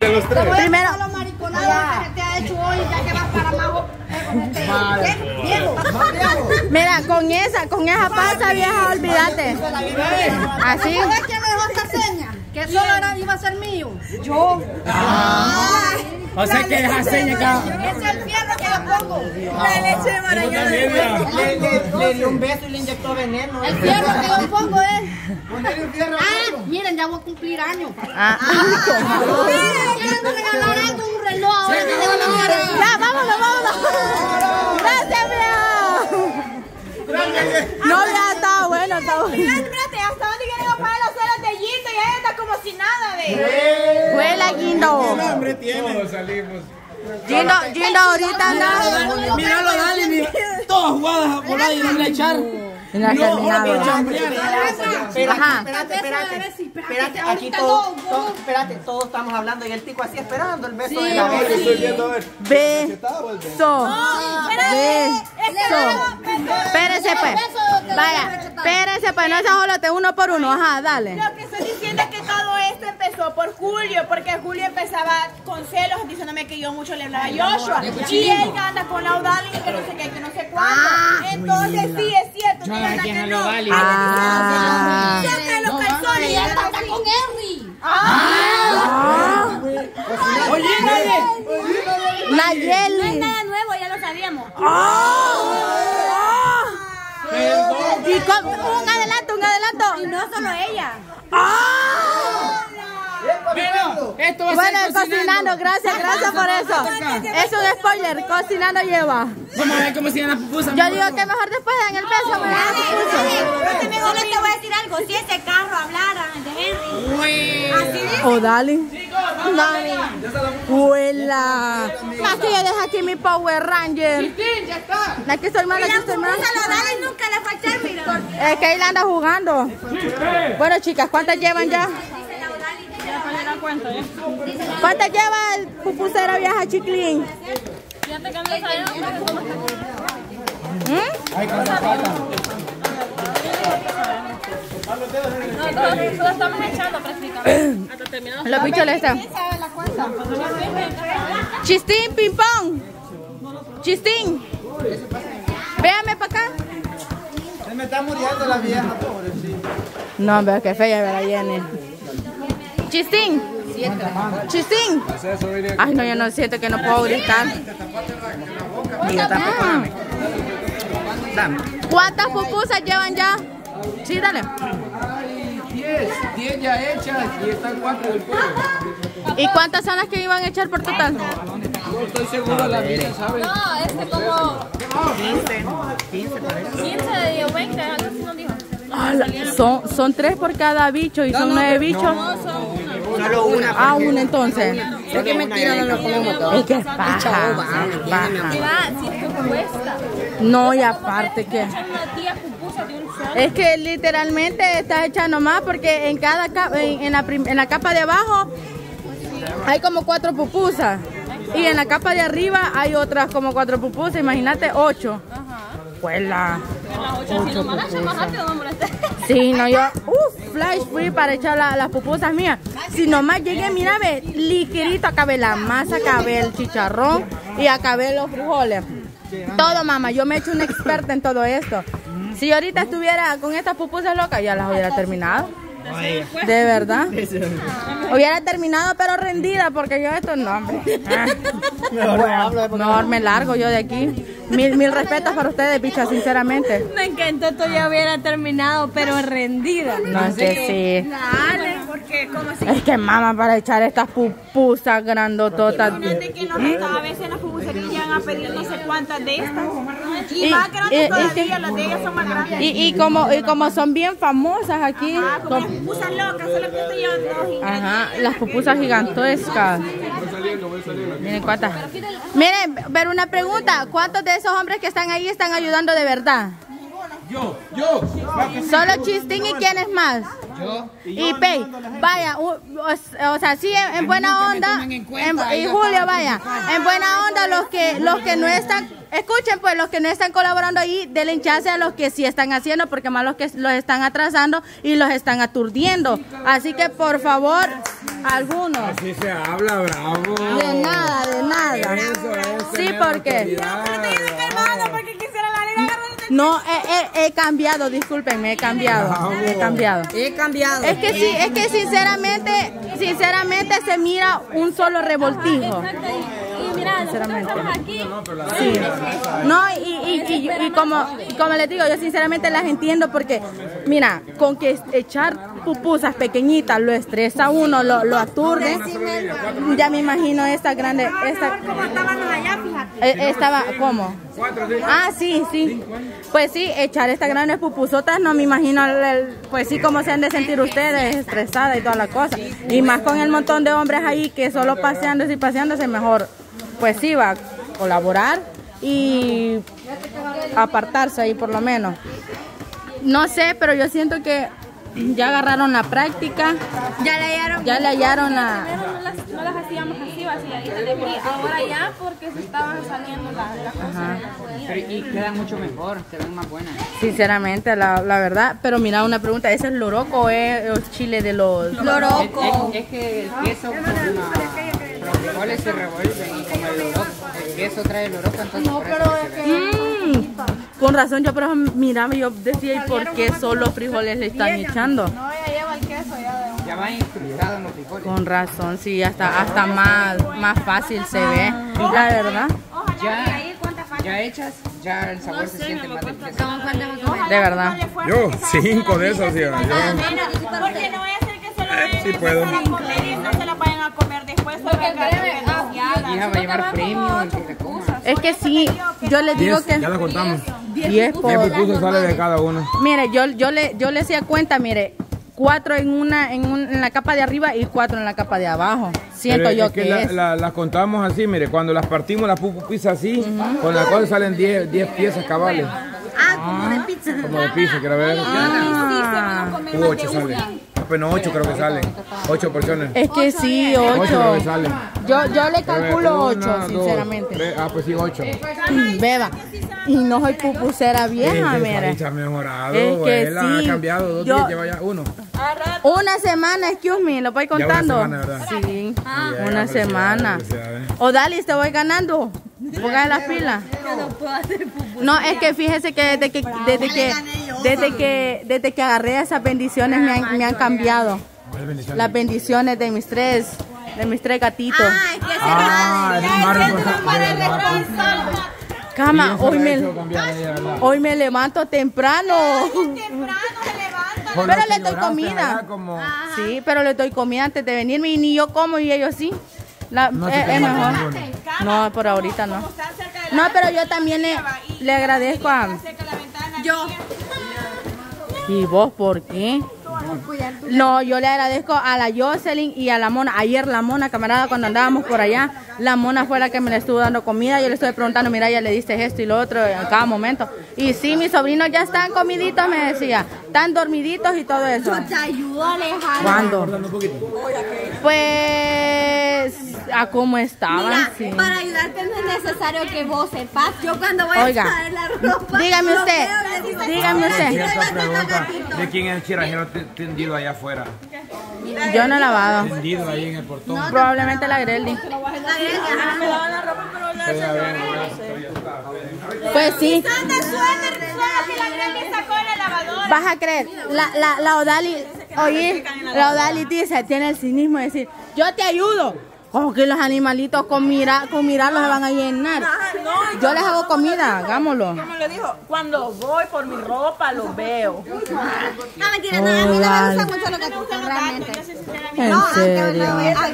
Primero. Los mariconadas que te ha hecho hoy, ya que vas para Mago. Mira, con esa pasa vieja, olvídate. Así. ¿Sabes quién me dejó esta seña? Que solo iba a ser mío. Yo. O sea que esa seña acá. Es el fierro que le pongo. La leche de marañón. Le dio un beso y le inyectó veneno. El fierro que le pongo es. Miren, ya voy a cumplir años. Quiero regalar un reloj ahora. Ya, vámonos. Gracias, viejo. No, ya está bueno, Espérate, ¿hasta dónde quieren apagar las horas de Guindo? Y ella está como si nada de... Huela, Guindo. ¿Qué nombre tiene? Todos salimos. Gindo ahorita anda. Míralo, dale, mira. Todas jugadas por ahí, no le echar. No ha terminado. Espérate, aquí todos estamos hablando y el tico así esperando el beso de la Beso. Espérese pues. Vaya, espérese pues, no se jolote uno por uno. Ajá, dale. Lo que estoy diciendo es que todo esto empezó por Julio, porque Julio empezaba con celos diciéndome que yo mucho le hablaba a Joshua. Y él anda con la Odali que no sé qué, que no sé cuánto. Entonces sí, es cierto. No, ¿quién es la Odali? Siempre los calzones y él está con Henry. Oye, Nayeli. No es nada nuevo, ya lo sabíamos. Y con un adelanto. Y no solo ella. Bueno, cocinando, gracias por eso. Es un spoiler, cocinando lleva. Vamos a ver cómo se llama la pupusa. Yo digo que mejor después en el peso me da pupusa. Solo te voy a decir algo, si ese carro hablara de Henry. Así dice. Oh, dale. Huela. Más que yo dejo aquí mi Power Ranger. Ya está. Aquí estoy mal, aquí estoy mal. Dale, nunca le falta el mira. Es que él anda jugando. Bueno, chicas, ¿cuántas llevan ya? ¿Cuántas lleva el pupusero vieja Chiclín? Nosotros estamos echando prácticamente. Hasta terminamos. Los bichos le están. Chistín, ping pong. Chistín. Véame para acá. Se me está muriendo la vieja, pobrecita. No, veo que fea, la Jenny. Chistín. Chistín. Ay, no, yo no siento que no puedo gritar. Mira, tampoco dame. ¿Cuántas pupusas llevan ya? Sí, dale. 10 ya hechas y están 4 del fuego. ¿Y cuántas son las que iban a echar por total? No estoy seguro, la vida, ¿sabes? No, como 15 parece. 15 o 20, algo así nos dijo. Son 3 por cada bicho y son 9 bichos. Solo una. Ah, una entonces. Es que mentira, no lo comemos todo. Es que es paja. Si esto cuesta. No, y aparte que... Una tía pupusa de un solo. Es que literalmente estás echando más porque en cada en la capa de abajo hay como 4 pupusas. Y en la capa de arriba hay otras como 4 pupusas. Imagínate 8. Pues la... Sí, no, yo, flash free para echar las pupusas mías. Si nomás llegué, mira, ve, ligerito, acabé la masa, acabé el chicharrón y acabé los frijoles. Todo, mamá, yo me he hecho una experta en todo esto. Si ahorita estuviera con estas pupusas locas, ya las hubiera terminado. De verdad. Hubiera terminado, pero rendida, porque yo esto no, hombre. Mejor me largo yo de aquí. Mil respetos para ustedes, bichas, sinceramente. Me encantó, tú ya hubiera terminado, pero rendida. No, es que sí. Dale, porque como si... Es que mamá, para echar estas pupusas grandototas. Imagínate que a veces las pupuserías llegan a pedir no sé cuántas de estas. Y más grandes todavía, las de ellas son más grandes. Y como son bien famosas aquí. Como las pupusas locas, solo que esto llevan 2 ingredientes. Ajá, las pupusas gigantescas. Miren cuántas. Miren, pero una pregunta, ¿cuántos de esos hombres que están ahí están ayudando de verdad? Yo. Solo Chistín y quién es más. Y Pei, vaya, o sea, sí, en buena onda, y Julio, vaya, en buena onda los que no están, escuchen pues, los que no están colaborando ahí, denle chance a los que sí están haciendo, porque más los que los están atrasando y los están aturdiendo. Así que por favor, algunos. Así se habla, bravo. De nada, de nada. Sí, porque... No, he cambiado, discúlpenme, he cambiado. Es que sí, es que sinceramente se mira un solo revoltijo. Y mira, nosotros estamos aquí. Sí. No, y como les digo, yo sinceramente las entiendo porque, mira, con que echar pupusas pequeñitas lo estresa a uno, lo aturde. Ya me imagino esta grande, ¿Cómo estábamos allá, fíjate? Estaba, ¿cómo? Ah, sí. Pues sí, echar estas grandes pupusotas, no me imagino, pues sí, cómo se han de sentir ustedes, estresadas y toda la cosa. Y más con el montón de hombres ahí que solo paseándose, mejor, pues sí, va a colaborar y apartarse ahí por lo menos. No sé, pero yo siento que ya agarraron la práctica. Ya le hallaron la... No las hacíamos así, vaciaditas de aquí. Ahora ya porque se estaban saliendo las cosas. Y quedan mucho mejor, se ven más buenas. Sinceramente, la verdad. Pero mira, una pregunta, ¿ese es loroco o es el chile de los... Loroco. Es que el queso con los frijoles se revuelven y como el queso trae el loroco, entonces no, pero es que... Con razón, yo pero miraba, yo decía, ¿y por qué solo frijoles le están echando? No, ya lleva el queso, ya va incrustado en los frijoles. Con razón, sí, hasta más fácil se ve, la verdad. Ya hechas, ya el sabor se siente más del queso. De verdad. Yo, 5 de esos, sí. Porque no voy a hacer que solo sí puedo. para comer y no se la vayan a comer después. Porque hija va a llevar premio en que te comas. Es que sí, yo les digo 10, que... ya lo contamos. 10 pupusas sale de cada uno. Mire, yo le hacía cuenta, mire, 4 en la capa de arriba y 4 en la capa de abajo. Siento yo que las contamos así, mire, cuando las partimos las pupusas así, con la cual salen 10 piezas cabales. Como de pizza. Como de pizza, quiero ver. 8 salen. Apenas 8 creo que salen. 8 porciones. Es que sí, 8. 8 creo que salen. Yo le calculo 8, sinceramente. Pues sí, 8. Beba. Y no soy pupusera vieja, mire. Es que él sí. ha cambiado 2 días, lleva ya 1. Una semana, excuse me, lo voy contando. Ya una semana, ¿verdad? Sí, una semana. Odalis, te voy ganando. Ponga las pilas. No, es que fíjese que desde que agarré esas bendiciones me han cambiado. Las bendiciones de mis tres gatitos. Cama, hoy me levanto temprano. Pero le doy comida. Sí, pero le doy comida antes de venirme y ni yo como y ellos sí. Es mejor. No, por ahorita no. No, pero yo también le agradezco a... Yo. ¿Y vos por qué? No, yo le agradezco a la Jocelyn y a la Mona. Ayer la Mona, camarada, cuando andábamos por allá, la Mona fue la que me le estuvo dando comida. Yo le estuve preguntando, mira, ya le diste esto y lo otro en cada momento. Y sí, mis sobrinos ya están comiditos, me decía. Están dormiditos y todo eso. Yo te ayudo, Alejandro. ¿Cuándo? Pues... ¿A cómo estaban? Mira, sí. Para ayudarte no es necesario que vos sepas. Yo cuando voy Oiga, a traer la ropa... dígame usted. ¿De quién es el chirajero tendido allá afuera? Yo no he lavado. Tendido ahí en el portón. No, probablemente la Grelly. Pues sí. Vas a creer, la Odalis dice, tiene el cinismo de decir, yo te ayudo. Como que los animalitos con mirarlos se van a llenar. Yo les hago comida, hagámoslo. Como le dijo, cuando voy por mi ropa los veo. No, mentira, no, a mí no me gusta mucho lo que tú realmente. ¿En serio?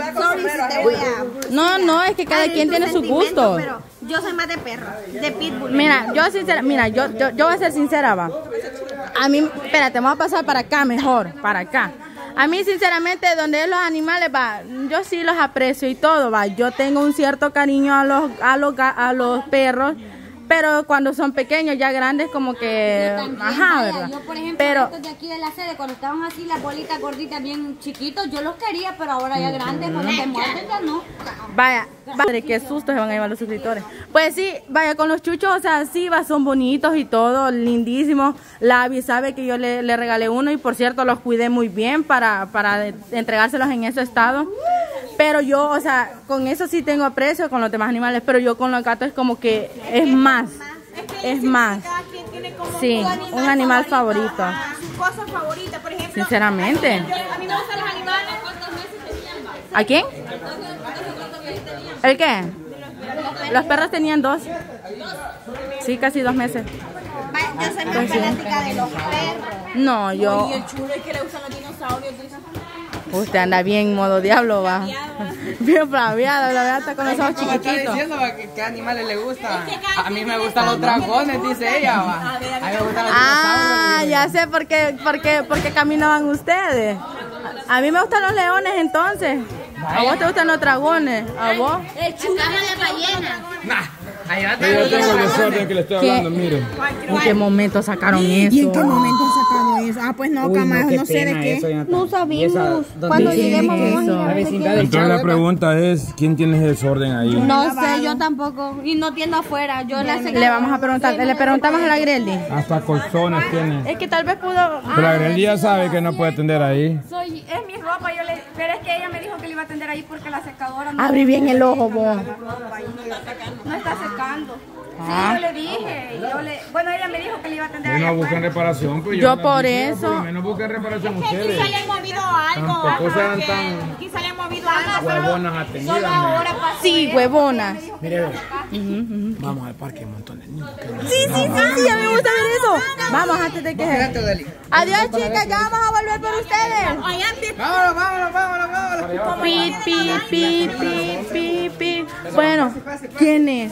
No, es que cada quien tiene sus gustos. Pero yo soy más de perro, de pitbull. Mira, yo voy a ser sincera, va. A mí, espérate, vamos a pasar para acá mejor, para acá. A mí, sinceramente, donde es los animales, va, yo sí los aprecio y todo, va. Yo tengo un cierto cariño a los perros, Pero cuando son pequeños, ya grandes, como que... También, ajá, vaya, ¿verdad? yo, por ejemplo, Pero... estos de aquí de la sede, cuando estaban así, las bolitas gorditas bien chiquitos, yo los quería, pero ahora ya grandes, cuando se muerden ya no. Vaya, padre, qué susto se van a llevar los suscriptores. Pues sí, vaya, con los chuchos, o sea, sí, son bonitos y todo, lindísimos. La Abby sabe que yo le regalé uno y por cierto los cuidé muy bien para entregárselos en ese estado. Pero yo, o sea, con eso sí tengo aprecio con los demás animales, pero yo con los gatos es como que es más. Es más. Sí, un animal favorito. Su cosa favorita, por ejemplo. Sinceramente. A mí me gustan los animales. ¿A quién? ¿El qué? Los perros tenían 2. Sí, casi 2 meses. Yo soy más fanática de los perros. No, yo... Y el chulo es que le gustan los dinosaurios. Usted anda bien modo diablo, va. Bien flaviado, la verdad está con los ojos chiquititos. Está diciendo qué animales le gustan. A mí me gustan los dragones, dice ella, va. A mí me gustan los Ah, ya sé por qué caminaban ustedes. A mí me gustan los leones entonces. ¿A vos te gustan los dragones? ¿A vos? El chulama de ballena. Yo tengo el desorden que le estoy hablando, miren. ¿En qué momento sacaron eso? ¿Y en qué momento sacaron eso? Ah, pues no, Camajo, no sé de qué. No sabíamos. Cuando lleguemos vamos a ir. Entonces la pregunta es, ¿quién tiene ese desorden ahí? No sé, yo tampoco. Y no tiendo afuera. Yo Le vamos a preguntar, le preguntamos a la Greldy. Hasta colzones tiene. Es que tal vez pudo... Pero la Greldy ya sabe que no puede atender ahí. Es mi ropa, pero es que ella me dijo que le iba a atender ahí porque la secadora no, Abrí bien el ojo, vos. no está secando. Sí, yo le dije, bueno, ella me dijo que le iba a atender ahí. No buscan reparación, pues Yo por eso... No buscan reparación ustedes. Quizá le han movido algo. Tampoco sean tan Quizá le han movido algo. huevonas atendidas. Sí, huevonas. Mire, vamos al parque, un montón de niños. Sí, a mí me gusta ver eso. Vamos antes de que... Adiós, chicas, ya vamos a volver por ustedes. Vámonos. Pi. Bueno, ¿quién es?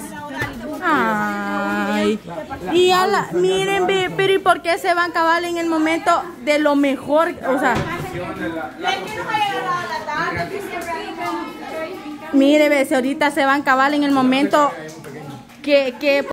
Ay. Y miren, pero ¿y por qué se van cabal en el momento de lo mejor? O sea, mire, ve, si ahorita se van cabal en el momento que